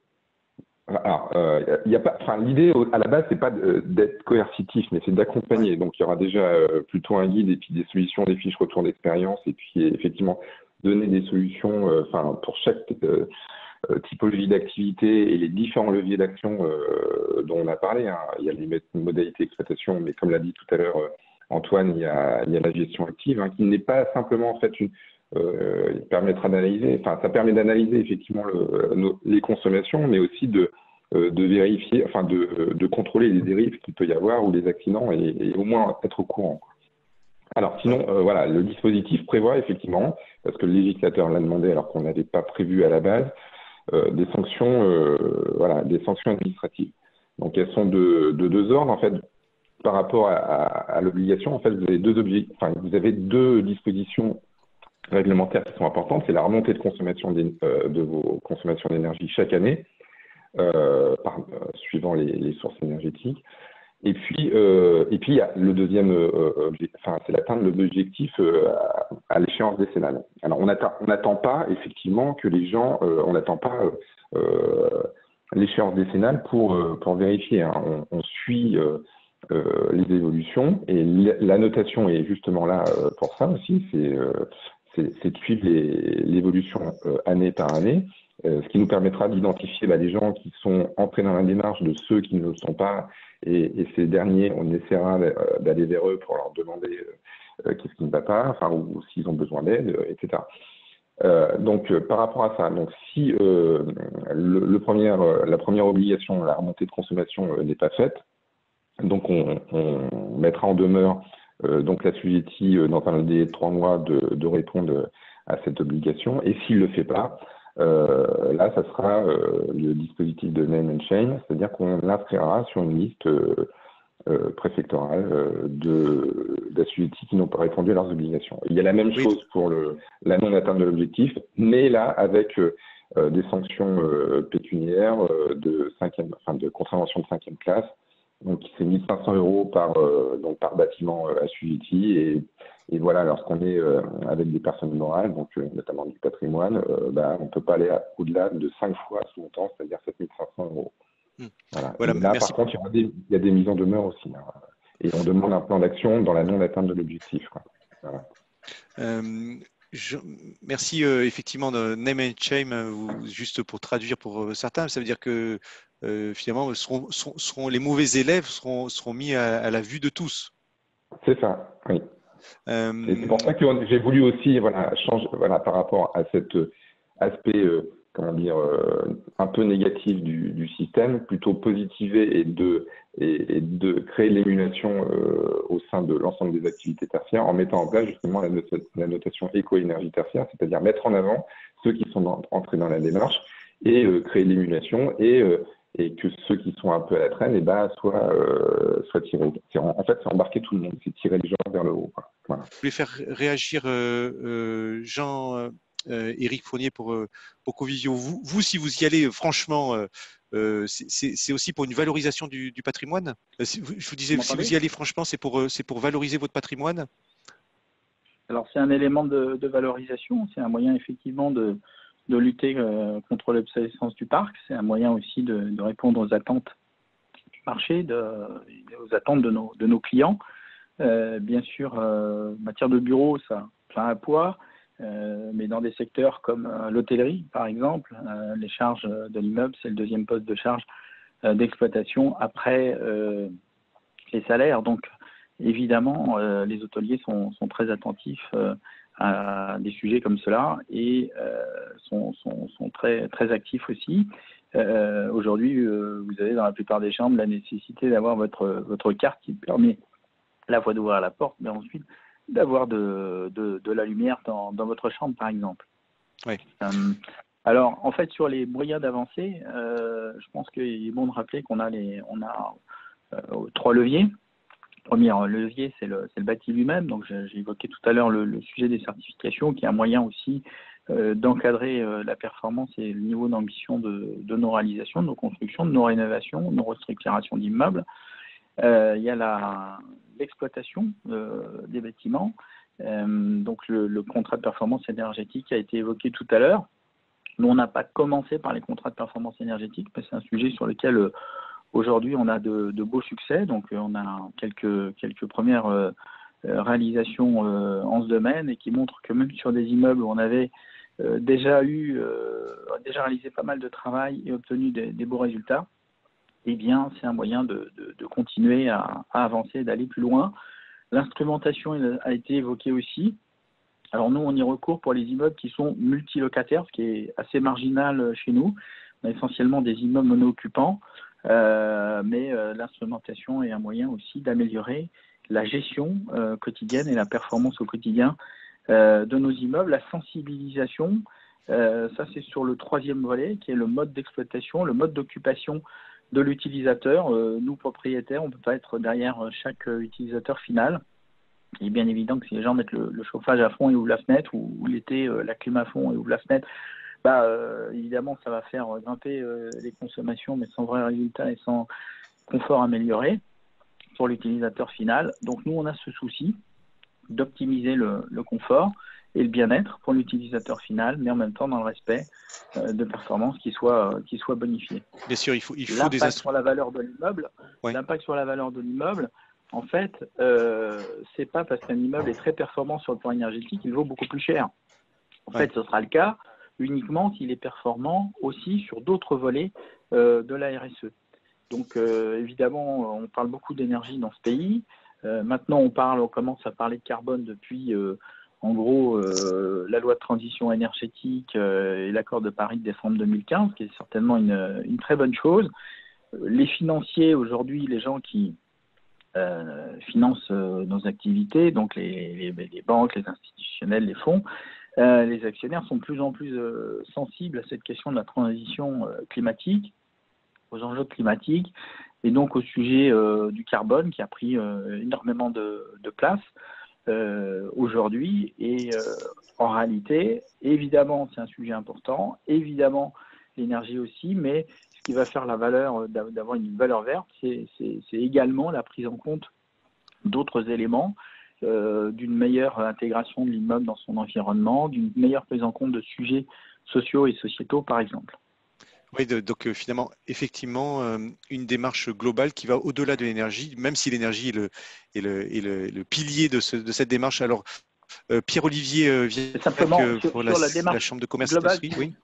Alors, euh, y a pas, enfin, l'idée à la base, c'est pas d'être coercitif, mais c'est d'accompagner. Ouais. Donc, il y aura déjà euh, plutôt un guide et puis des solutions, des fiches retour d'expérience, et puis effectivement donner des solutions, euh, enfin, pour chaque euh, typologie d'activité et les différents leviers d'action euh, dont on a parlé. Hein. Il y a les modalités d'exploitation, mais comme l'a dit tout à l'heure euh, Antoine, il y a, il y a la gestion active, hein, qui n'est pas simplement en fait une Euh, il permettra d'analyser, enfin ça permet d'analyser effectivement le, nos, les consommations, mais aussi de, euh, de vérifier, enfin de, de contrôler les dérives qu'il peut y avoir ou les accidents et, et au moins être au courant. Alors sinon, euh, voilà, le dispositif prévoit effectivement, parce que le législateur l'a demandé alors qu'on n'avait pas prévu à la base, euh, des sanctions, euh, voilà, des sanctions administratives. Donc elles sont de, de deux ordres en fait. Par rapport à, à, à l'obligation, en fait, vous avez deux objets, enfin vous avez deux dispositions réglementaires qui sont importantes, c'est la remontée de consommation euh, de vos consommations d'énergie chaque année, euh, par, euh, suivant les, les sources énergétiques. Et puis, euh, et puis il y a le deuxième euh, objectif, enfin, c'est l'atteinte de l'objectif euh, à, à l'échéance décennale. Alors, on n'attend pas effectivement que les gens, euh, on n'attend pas euh, l'échéance décennale pour, euh, pour vérifier. Hein. On, on suit euh, euh, les évolutions et la notation est justement là euh, pour ça aussi. C'est euh, c'est de suivre l'évolution euh, année par année, euh, ce qui nous permettra d'identifier bah, les gens qui sont entrés dans la démarche de ceux qui ne le sont pas, et, et ces derniers, on essaiera d'aller vers eux pour leur demander euh, qu'est-ce qui ne va pas, enfin, ou, ou s'ils ont besoin d'aide, et cetera. Euh, donc, euh, par rapport à ça, donc si euh, le, le premier, euh, la première obligation, la remontée de consommation euh, n'est pas faite, donc on, on mettra en demeure Euh, donc l'assujetti euh, dans un délai de trois mois de, de répondre à cette obligation. Et s'il ne le fait pas, euh, là, ça sera euh, le dispositif de name and shame, c'est-à-dire qu'on l'inscrira sur une liste euh, euh, préfectorale euh, d'assujettis qui n'ont pas répondu à leurs obligations. Il y a la même oui. chose pour le, la non-atteinte de l'objectif, mais là, avec euh, des sanctions euh, pécuniaires euh, de, cinquième, enfin, de contravention de cinquième classe. Donc, c'est mille cinq cents euros par, euh, donc par bâtiment euh, assujetti. Et, et voilà, lorsqu'on est euh, avec des personnes morales, donc euh, notamment du patrimoine, euh, bah, on ne peut pas aller au-delà de cinq fois ce montant, c'est-à-dire sept mille cinq cents euros. Mmh. Voilà. Voilà, là, merci. Par contre, il y, aura des, il y a des mises en demeure aussi. Hein, et on demande un plan d'action dans la non-atteinte de l'objectif. Voilà. Euh... Je, merci euh, effectivement de name and shame, ou, juste pour traduire pour euh, certains, ça veut dire que euh, finalement seront, seront, seront, les mauvais élèves seront, seront mis à, à la vue de tous. C'est ça, oui. Euh, Et c'est pour ça que j'ai voulu aussi voilà, changer voilà, par rapport à cet aspect euh, comment dire, euh, un peu négatif du, du système, plutôt positiver et de, et, et de créer l'émulation euh, au sein de l'ensemble des activités tertiaires en mettant en place justement la, not la notation éco-énergie tertiaire, c'est-à-dire mettre en avant ceux qui sont dans, entrés dans la démarche et euh, créer l'émulation et, euh, et que ceux qui sont un peu à la traîne eh ben, soient, euh, soient tirés. En, en fait, c'est embarquer tout le monde, c'est tirer les gens vers le haut. Quoi. Voilà. Je voulais faire réagir euh, euh, Jean... Euh... Euh, Éric Fournier pour, euh, pour Covisio. Vous, vous, si vous y allez, franchement, euh, euh, c'est aussi pour une valorisation du, du patrimoine. Euh, si vous, je vous disais, vous si vous y allez, franchement, c'est pour, euh, pour valoriser votre patrimoine. Alors, c'est un élément de, de valorisation. C'est un moyen, effectivement, de, de lutter euh, contre l'obsolescence du parc. C'est un moyen aussi de, de répondre aux attentes du marché, de, aux attentes de nos, de nos clients. Euh, bien sûr, euh, en matière de bureau, ça, ça a un poids. Euh, mais dans des secteurs comme euh, l'hôtellerie, par exemple, euh, les charges de l'immeuble, c'est le deuxième poste de charge euh, d'exploitation après euh, les salaires. Donc, évidemment, euh, les hôteliers sont, sont très attentifs euh, à des sujets comme cela et euh, sont, sont, sont très, très actifs aussi. Euh, Aujourd'hui, euh, vous avez dans la plupart des chambres la nécessité d'avoir votre, votre carte qui permet à la fois d'ouvrir la porte, mais ensuite d'avoir de, de, de la lumière dans, dans votre chambre, par exemple. Oui. Euh, alors, en fait, sur les moyens d'avancer, euh, je pense qu'il est bon de rappeler qu'on a, les, on a euh, trois leviers. premier levier, c'est le, c'est le bâti lui-même. Donc, j'ai j'ai évoqué tout à l'heure le, le sujet des certifications, qui est un moyen aussi euh, d'encadrer euh, la performance et le niveau d'ambition de, de nos réalisations, de nos constructions, de nos rénovations, de nos restructurations d'immeubles. Euh, il y a la, l'exploitation euh, des bâtiments. Euh, donc, le, le contrat de performance énergétique a été évoqué tout à l'heure. Nous, on n'a pas commencé par les contrats de performance énergétique, mais c'est un sujet sur lequel euh, aujourd'hui on a de, de beaux succès. Donc, euh, on a quelques, quelques premières euh, réalisations euh, en ce domaine et qui montrent que même sur des immeubles où on avait euh, déjà eu, euh, déjà réalisé pas mal de travail et obtenu des, des beaux résultats, eh bien, c'est un moyen de, de, de continuer à, à avancer, d'aller plus loin. L'instrumentation a été évoquée aussi. Alors nous, on y recourt pour les immeubles qui sont multilocataires, ce qui est assez marginal chez nous. On a essentiellement des immeubles mono-occupants, euh, mais euh, l'instrumentation est un moyen aussi d'améliorer la gestion euh, quotidienne et la performance au quotidien euh, de nos immeubles. La sensibilisation, euh, ça c'est sur le troisième volet, qui est le mode d'exploitation, le mode d'occupation de l'utilisateur. Euh, nous, propriétaires, on ne peut pas être derrière chaque utilisateur final. Il est bien évident que si les gens mettent le, le chauffage à fond et ouvrent la fenêtre, ou, ou l'été, euh, la clim à fond et ouvrent la fenêtre, bah, euh, évidemment, ça va faire grimper euh, les consommations, mais sans vrai résultat et sans confort amélioré pour l'utilisateur final. Donc, nous, on a ce souci d'optimiser le, le confort et le bien-être pour l'utilisateur final, mais en même temps dans le respect euh, de performances qui soient, euh, qui soient bonifiées. Bien sûr, il faut, il faut des L'impact sur la valeur de l'immeuble, ouais. l'impact sur la valeur de l'immeuble, en fait, euh, c'est pas parce qu'un immeuble est très performant sur le plan énergétique qu'il vaut beaucoup plus cher. En ouais. fait, ce sera le cas uniquement s'il est performant aussi sur d'autres volets euh, de la R S E. Donc, euh, évidemment, on parle beaucoup d'énergie dans ce pays. Euh, maintenant, on parle, on commence à parler de carbone depuis, euh, en gros, euh, la loi de transition énergétique euh, et l'accord de Paris de décembre deux mille quinze, qui est certainement une, une très bonne chose. Les financiers, aujourd'hui, les gens qui Euh, financent euh, nos activités, donc les, les, les banques, les institutionnels, les fonds, euh, les actionnaires sont de plus en plus euh, sensibles à cette question de la transition euh, climatique, aux enjeux climatiques, et donc au sujet euh, du carbone qui a pris euh, énormément de, de place euh, aujourd'hui. Et euh, en réalité, évidemment, c'est un sujet important, évidemment, l'énergie aussi, mais ce qui va faire la valeur d'avoir une valeur verte, c'est, c'est, c'est également la prise en compte d'autres éléments, euh, d'une meilleure intégration de l'immeuble dans son environnement, d'une meilleure prise en compte de sujets sociaux et sociétaux, par exemple. Oui, de, donc euh, finalement, effectivement, euh, une démarche globale qui va au-delà de l'énergie, même si l'énergie est le, est le, est le, le pilier de, ce, de cette démarche. Alors, euh, Pierre-Olivier euh, vient simplement euh, sur, pour sur la, la, démarche la Chambre de commerce globale, et d'industrie. Oui.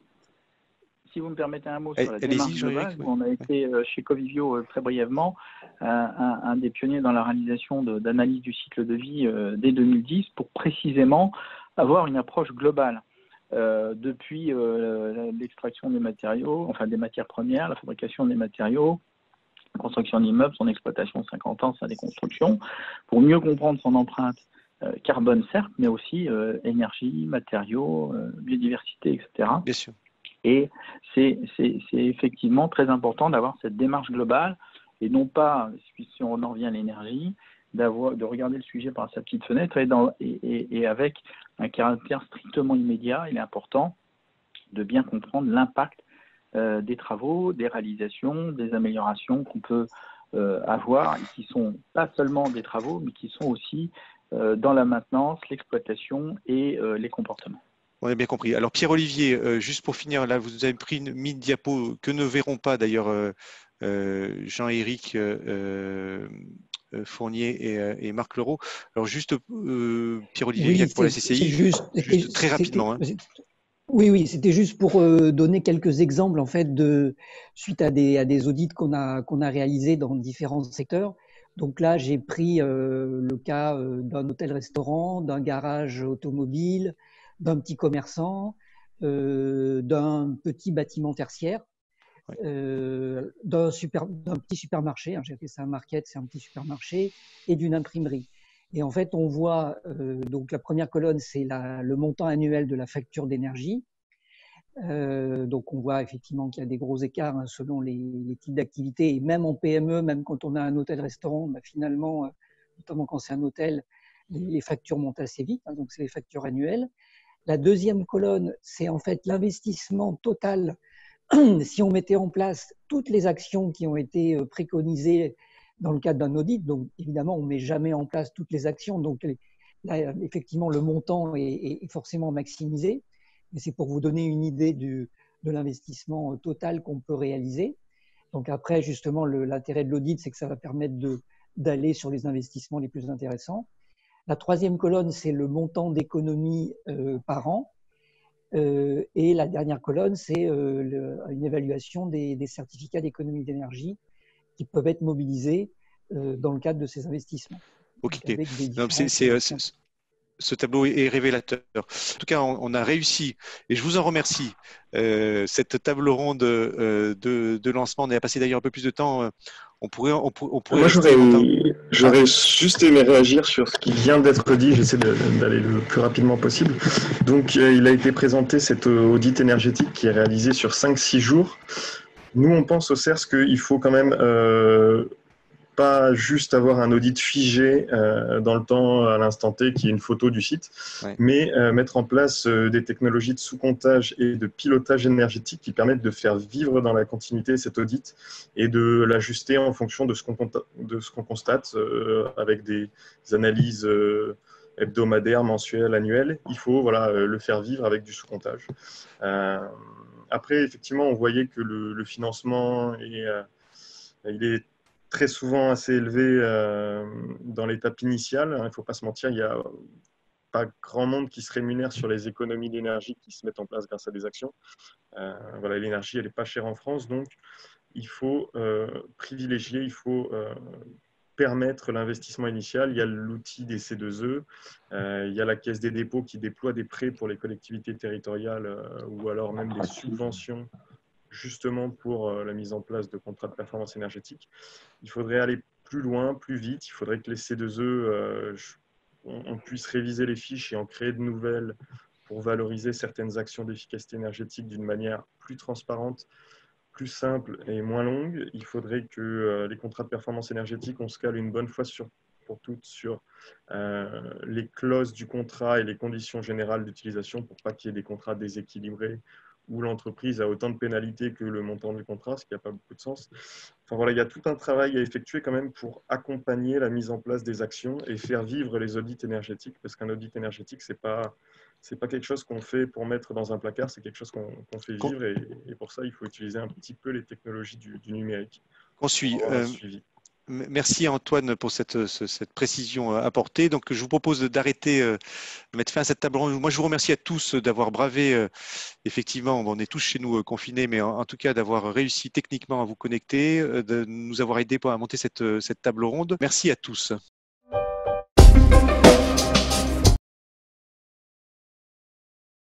Si vous me permettez un mot Allez, sur la allez-y, démarche globale, oui. on a été euh, chez Covivio euh, très brièvement euh, un, un des pionniers dans la réalisation de, d'analyse du cycle de vie euh, dès deux mille dix pour précisément avoir une approche globale. Euh, depuis euh, l'extraction des matériaux, enfin des matières premières, la fabrication des matériaux, la construction d'immeubles, son exploitation cinquante ans, sa déconstruction, pour mieux comprendre son empreinte euh, carbone certes, mais aussi euh, énergie, matériaux, euh, biodiversité, et cetera. Bien sûr. Et c'est, c'est, c'est effectivement très important d'avoir cette démarche globale et non pas, si on en revient à l'énergie, d'avoir, de regarder le sujet par sa petite fenêtre et, dans, et, et, et avec un caractère strictement immédiat. Il est important de bien comprendre l'impact euh, des travaux, des réalisations, des améliorations qu'on peut euh, avoir et qui sont pas seulement des travaux, mais qui sont aussi euh, dans la maintenance, l'exploitation et euh, les comportements. On a bien compris. Alors Pierre-Olivier, euh, juste pour finir, là, vous avez pris une mine diapo que ne verront pas d'ailleurs euh, euh, Jean-Éric euh, euh, Fournier et, euh, et Marc Leroux. Alors juste euh, Pierre-Olivier oui, Viac pour la c'est, C C I, c'est juste, juste très rapidement. Hein. Oui, oui, c'était juste pour euh, donner quelques exemples en fait de suite à des à des audits qu'on a qu'on a réalisés dans différents secteurs. Donc là, j'ai pris euh, le cas euh, d'un hôtel-restaurant, d'un garage automobile, d'un petit commerçant, euh, d'un petit bâtiment tertiaire, Ouais. euh, d'un super d'un petit supermarché. Hein, j'ai fait ça un market, c'est un petit supermarché, et d'une imprimerie. Et en fait, on voit, euh, donc la première colonne, c'est la, le montant annuel de la facture d'énergie. Euh, donc on voit effectivement qu'il y a des gros écarts hein, selon les, les types d'activités. Et même en P M E, même quand on a un hôtel-restaurant, bah, finalement, notamment quand c'est un hôtel, les, les factures montent assez vite, hein, donc c'est les factures annuelles. La deuxième colonne, c'est en fait l'investissement total. Si on mettait en place toutes les actions qui ont été préconisées dans le cadre d'un audit, donc évidemment, on ne met jamais en place toutes les actions, donc là, effectivement, le montant est, est forcément maximisé, mais c'est pour vous donner une idée du, de l'investissement total qu'on peut réaliser. Donc après, justement, l'intérêt de l'audit, c'est que ça va permettre d'aller sur les investissements les plus intéressants. La troisième colonne, c'est le montant d'économie euh, par an. Euh, et la dernière colonne, c'est euh, une évaluation des, des certificats d'économie d'énergie qui peuvent être mobilisés euh, dans le cadre de ces investissements. Ok. C'est ce tableau est révélateur. En tout cas, on, on a réussi, et je vous en remercie, euh, cette table ronde euh, de, de lancement. On a passé d'ailleurs un peu plus de temps. Euh, on pourrait, on, on pourrait Moi, j'aurais ah. juste aimé réagir sur ce qui vient d'être dit. J'essaie d'aller le plus rapidement possible. Donc, euh, il a été présenté cet audit énergétique qui est réalisé sur cinq six jours. Nous, on pense au C E R S qu'il faut quand même euh, pas juste avoir un audit figé euh, dans le temps, à l'instant T, qui est une photo du site, ouais. mais euh, mettre en place euh, des technologies de sous-comptage et de pilotage énergétique qui permettent de faire vivre dans la continuité cet audit et de l'ajuster en fonction de ce qu'on de ce qu'on constate euh, avec des analyses euh, hebdomadaires, mensuelles, annuelles. Il faut voilà, euh, le faire vivre avec du sous-comptage. Euh, après, effectivement, on voyait que le, le financement est, euh, il est très souvent assez élevé euh, dans l'étape initiale. Il ne faut pas se mentir, il n'y a pas grand monde qui se rémunère sur les économies d'énergie qui se mettent en place grâce à des actions. Euh, voilà, l'énergie, elle n'est pas chère en France, donc il faut euh, privilégier, il faut euh, permettre l'investissement initial. Il y a l'outil des C deux E, euh, il y a la Caisse des dépôts qui déploie des prêts pour les collectivités territoriales euh, ou alors même des subventions justement pour la mise en place de contrats de performance énergétique. Il faudrait aller plus loin, plus vite. Il faudrait que les C deux E, euh, on, on puisse réviser les fiches et en créer de nouvelles pour valoriser certaines actions d'efficacité énergétique d'une manière plus transparente, plus simple et moins longue. Il faudrait que euh, les contrats de performance énergétique, on se cale une bonne fois sur, pour toutes sur euh, les clauses du contrat et les conditions générales d'utilisation pour pas qu'il y ait des contrats déséquilibrés où l'entreprise a autant de pénalités que le montant du contrat, ce qui n'a pas beaucoup de sens. Enfin voilà, il y a tout un travail à effectuer quand même pour accompagner la mise en place des actions et faire vivre les audits énergétiques, parce qu'un audit énergétique, c'est pas c'est pas quelque chose qu'on fait pour mettre dans un placard, c'est quelque chose qu'on qu'on fait vivre et, et pour ça, il faut utiliser un petit peu les technologies du, du numérique. Qu'on suit. Euh... Merci Antoine pour cette, cette précision apportée. Donc, je vous propose d'arrêter, de mettre fin à cette table ronde. Moi, je vous remercie à tous d'avoir bravé. Effectivement, on est tous chez nous confinés, mais en, en tout cas d'avoir réussi techniquement à vous connecter, de nous avoir aidé pour monter cette, cette table ronde. Merci à tous.